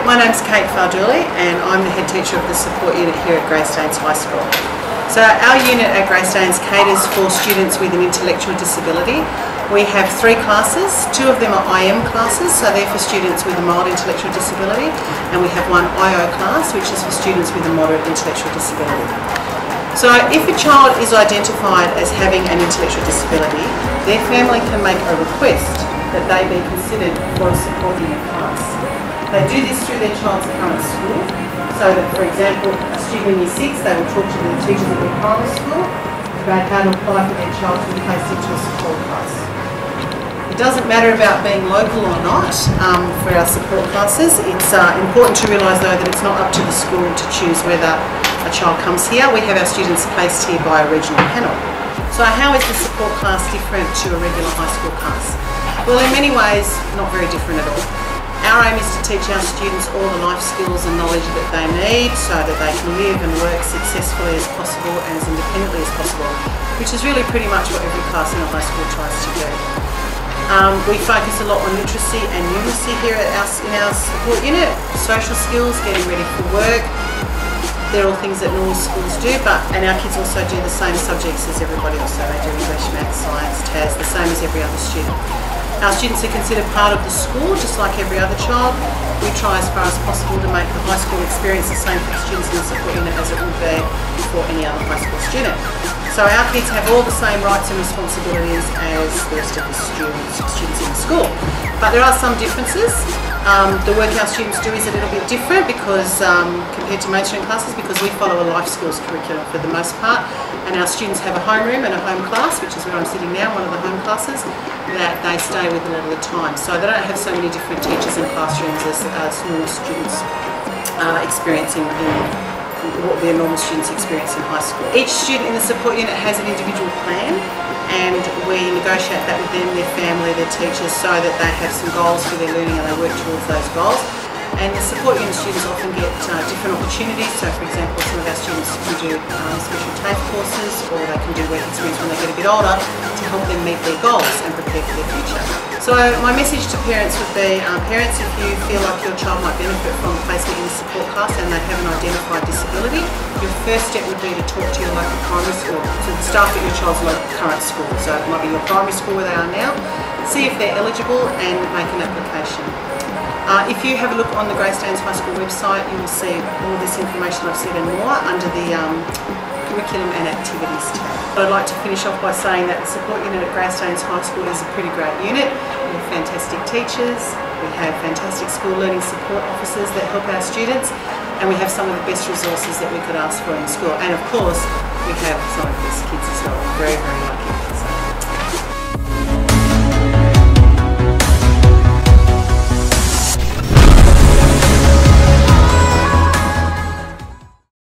my name's Kate Farduli and I'm the head teacher of the support unit here at Greystanes High School. So our unit at Greystanes caters for students with an intellectual disability. We have 3 classes, 2 of them are IM classes, so they're for students with a mild intellectual disability, and we have one IO class which is for students with a moderate intellectual disability. So if a child is identified as having an intellectual disability, their family can make a request that they be considered for a support unit class. They do this through their child's current school, so that, for example, a student in Year 6, they will talk to the teachers at their primary school about how to apply for their child to be placed into a support class. It doesn't matter about being local or not for our support classes. It's important to realise though that it's not up to the school to choose whether a child comes here. We have our students placed here by a regional panel. So how is the support class different to a regular high school class? Well, in many ways, not very different at all. Our aim is to teach our students all the life skills and knowledge that they need so that they can live and work successfully as possible and as independently as possible, which is really pretty much what every class in a high school tries to do. We focus a lot on literacy and numeracy here in our support unit, social skills, getting ready for work. They're all things that normal schools do, and our kids also do the same subjects as everybody else. So they do English, Maths, Science, TAS, the same as every other student. Our students are considered part of the school, just like every other child. We try as far as possible to make the high school experience the same for the students in the support unit as it would be for any other high school student. So our kids have all the same rights and responsibilities as the rest of the students in the school. But there are some differences. The work our students do is a little bit different because compared to mainstream classes, because we follow a life skills curriculum for the most part, and our students have a homeroom and a home class, which is where I'm sitting now, one of the home classes, that they stay with a lot of the time. So they don't have so many different teachers and classrooms as normal students experiencing what their normal students experience in high school. Each student in the support unit has an individual plan, and we negotiate that with them, their family, their teachers, so that they have some goals for their learning and they work towards those goals. And the support unit students often get different opportunities. So for example, some of our students can do special TAFE courses, or they can do work experience when they get a bit older to help them meet their goals and prepare for their future. So my message to parents would be, parents, if you feel like your child might benefit from placement in the support class and they have an identified disability, your first step would be to talk to your local primary school, to the staff at your child's local current school. So it might be your primary school where they are now, see if they're eligible and make an application. If you have a look on the Greystanes High School website, you will see all this information I've said and more under the Curriculum and Activities tab. But I'd like to finish off by saying that the support unit at Greystanes High School is a pretty great unit. We have fantastic teachers, we have fantastic school learning support officers that help our students, and we have some of the best resources that we could ask for in the school. And of course, we have some of the best kids as well. We're very, very lucky.